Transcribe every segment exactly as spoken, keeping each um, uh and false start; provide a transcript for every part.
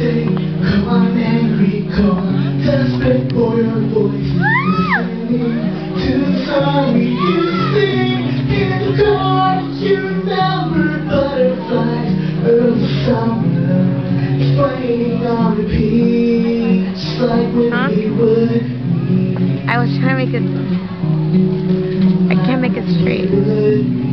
say, come on and recall, desperate for your voice, listening to the song we used to sing in the car. You remember butterflies, early summer, playing on repeat, just like when huh? we would meet. I was trying to make it. I can't make it straight.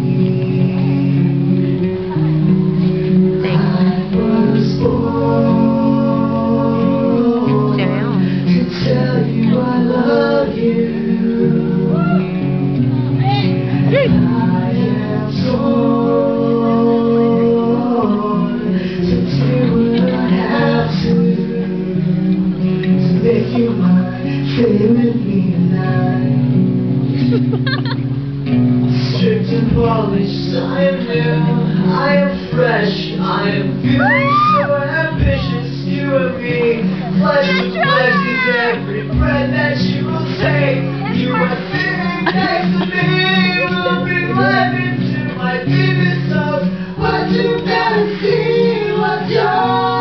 Strict and polished, I am new, I am fresh, I am feeling so ambitious, you and me. Flesh to flesh is every breath that you will take. You are sitting next to me, will bring life into my deepest thoughts. What you gotta see, what's yours?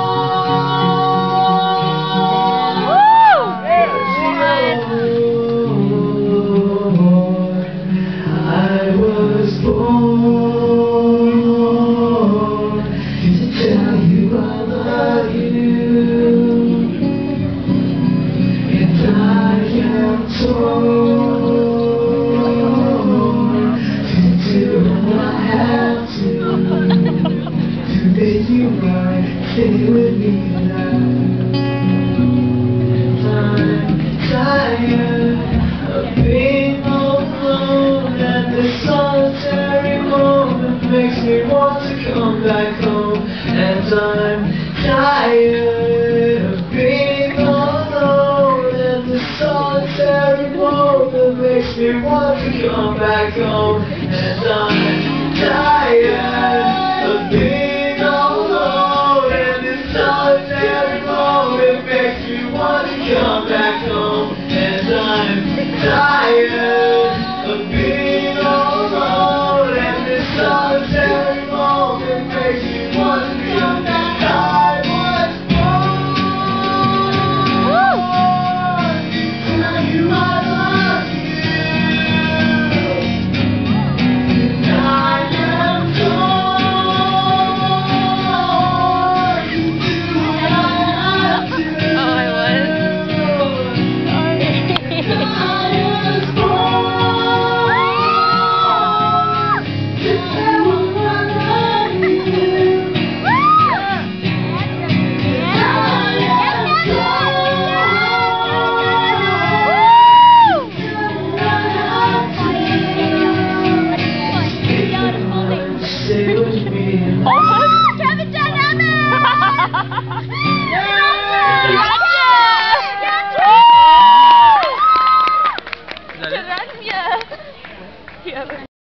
Stay with me now. I'm tired of being all alone, and this solitary moment makes me want to come back home. And I'm tired of being all alone, and this solitary moment makes me want to come back home. And I'm tired of being come back home, and I'm tired of being all alone, and this solitary moment makes me want to come back. I was born to tell you I love you, and I am torn to do what I have to. Oh, I was. Oh, Kevin Dynamic!